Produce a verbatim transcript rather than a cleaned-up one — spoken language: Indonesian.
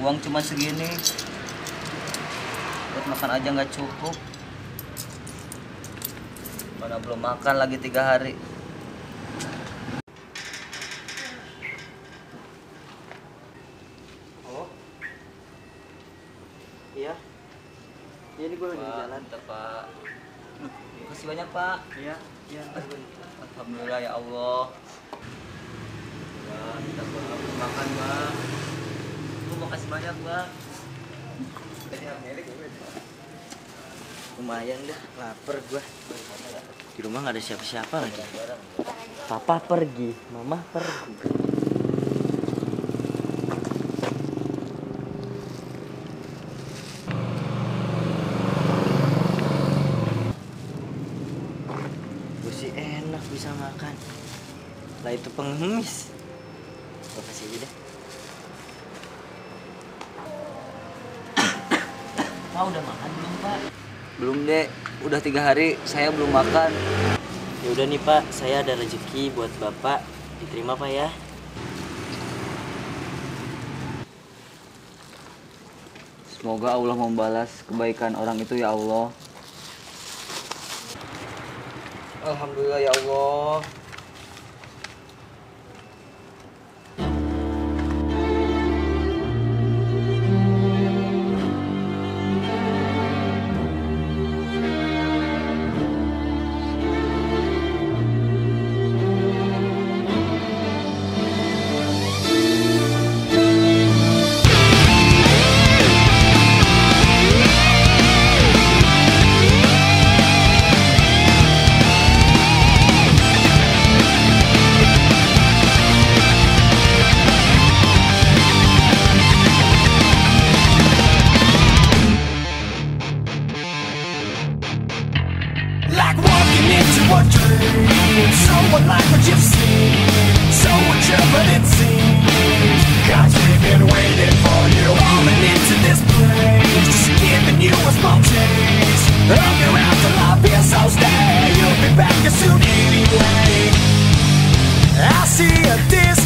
Uang cuma segini, buat makan aja nggak cukup. Mana belum makan lagi tiga hari. Oh, iya. Iya, ini gue lagi di jalan. Mantap, Pak. Terima kasih banyak, Pak. Iya, iya. Alhamdulillah ya Allah. Wah, kita Bang. Makan, Bang. Lu mau kasih banyak, Bang. Lumayan dah, lapar gua. Di rumah nggak ada siapa-siapa lagi. Papa pergi, mama pergi. Gue sih enak bisa makan. Lah itu pengemis. Gue kasih aja deh. Pak udah makan belum, Pak? Belum, Dek. Udah tiga hari saya belum makan. Ya udah nih Pak, saya ada rezeki buat Bapak. Diterima Pak ya. Semoga Allah membalas kebaikan orang itu ya Allah. Alhamdulillah ya Allah. Like walking into a dream, so unlike what you've seen, so mature but it seems. Cause we've been waiting for you, falling into this place, just giving you a small taste of your afterlife. Here, so stay, you'll be back as soon anyway. I see a distance.